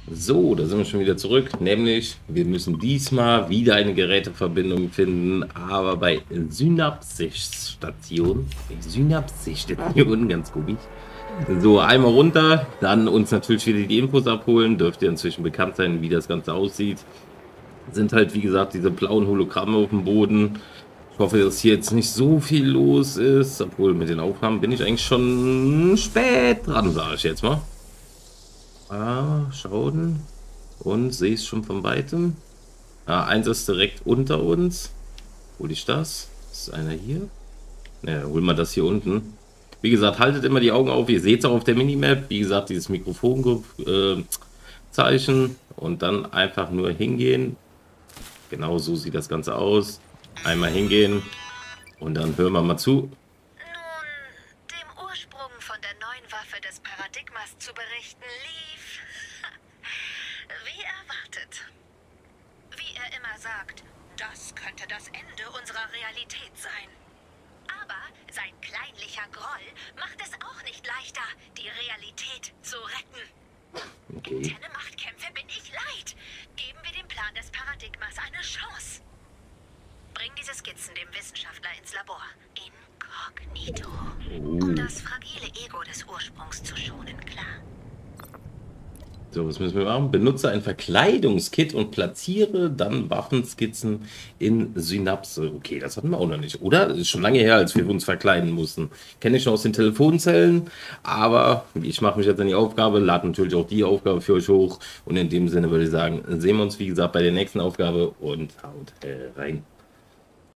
So, da sind wir schon wieder zurück. Nämlich, wir müssen diesmal wieder eine Geräteverbindung finden, aber bei Synapsis-Station. Synapsis-Station, ganz komisch. So, einmal runter, dann uns natürlich wieder die Infos abholen. Dürfte inzwischen bekannt sein, wie das Ganze aussieht. Sind halt, wie gesagt, diese blauen Hologramme auf dem Boden. Ich hoffe, dass hier jetzt nicht so viel los ist. Obwohl, mit den Aufnahmen bin ich eigentlich schon spät dran, sage ich jetzt mal. Ah, schauen. Und sehe es schon von weitem. Ah, eins ist direkt unter uns. Hol ich das? Ist einer hier? Ne, holen wir das hier unten. Wie gesagt, haltet immer die Augen auf. Ihr seht es auch auf der Minimap. Wie gesagt, dieses Mikrofon-Zeichen. Und dann einfach nur hingehen. Genau so sieht das Ganze aus. Einmal hingehen. Und dann hören wir mal zu. Nun, dem Ursprung von der neuen Waffe des Paradigmas zu berichten lief wie erwartet. Wie er immer sagt, das könnte das Ende unserer Realität sein. Aber sein kleinlicher Groll macht es auch nicht leichter, die Realität zu retten. Okay. Interne Machtkämpfe bin ich leid. Geben wir dem Plan des Paradigmas eine Chance. Bring diese Skizzen dem Wissenschaftler ins Labor. Inkognito. Um das fragile Ego des Ursprungs zu schonen, klar. So, was müssen wir machen? Benutze ein Verkleidungskit und platziere dann Waffenskizzen in Synapse. Okay, das hatten wir auch noch nicht. Oder? Das ist schon lange her, als wir uns verkleiden mussten. Kenne ich schon aus den Telefonzellen, aber ich mache mich jetzt an die Aufgabe, lade natürlich auch die Aufgabe für euch hoch. Und in dem Sinne würde ich sagen, sehen wir uns, wie gesagt, bei der nächsten Aufgabe und haut rein.